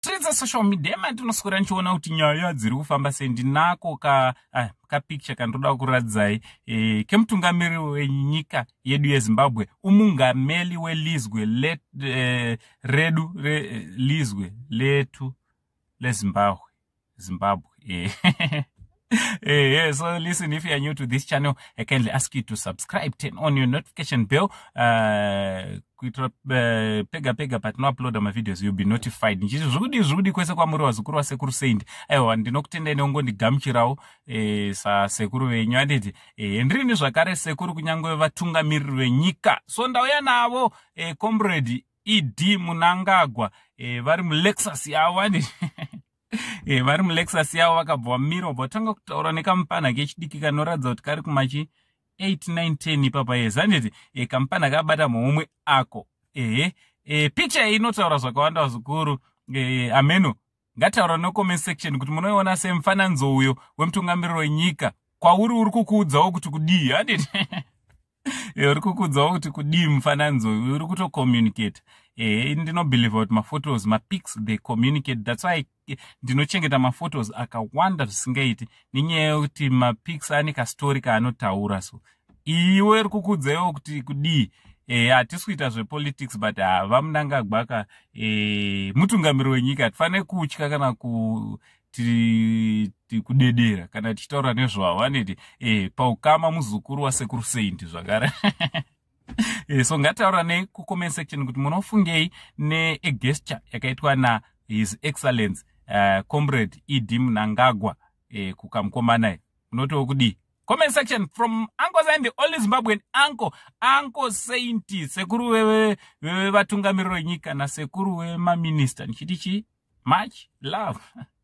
streets social media mandinoskora ndichiona kuti nyaya dziri kufamba sendinako ka picture kandoda kuradzai kemutungamiriri wenyika yedu yeZimbabwe umungameli welizwe redu lizwe letu Zimbabwe. So listen, if you are new to this channel, I kindly ask you to subscribe, turn on your notification bell, pega but no upload my videos, you'll be notified. Zrudi kwese kwa muri wazukuru wa sekuru seindi. Ewa, ndinokutenda inongo ndigamuchirao, sa sekuru wenyu anditi. Ndrini zvakare sekuru kunyangwe vatungamiriri wenyika. So ndauya navo, comrade ED Mnangagwa, vari mulexus yavo anditi. Vari mulexus yavo vakabva miro botanga kutaura nekampana kechidiki kanoradza kuti kari kumachi 8 9 10 ipapa yezanditi kampana kabata muhomwe ako picture iyi inotaura zvakawanda zvikuru ameno ngataura no comment section kuti munoiona semufananidzo uyo wemutungamiriri wenyika kwauri kukuudzawo kuti kudii handiti uri kukuudzawo kuti kudii mufananidzo uyu uri kutocommunicate ndinobelieve kuti maphotos mapics they communicate. That's why ndinochengeta maphotos akawanda zvisingaiti nenyaya yekuti mapics ane kastori kaanotaura. So iwe uri kukuudzawo kuti kudii hatisi kuita zvepolitics but vaMnangagwa mutungamiriri wenyika hatifaniri kutya kana kudedera kana tichitaura nezvavo aneti paukama muzukuru wasekuru seindi zvakare. So ngataura nekucomment section kuti munofungei negesture yakaitwa na His Excellence Comrade ED Mnangagwa kukamukomana. Unotiwo kudii? Comment section from Uncle Zain, the only Zimbabwean Uncle Saint, sekuru wewe vatungamiriri wenyika na sekuru we maminister. Nchitichi much love.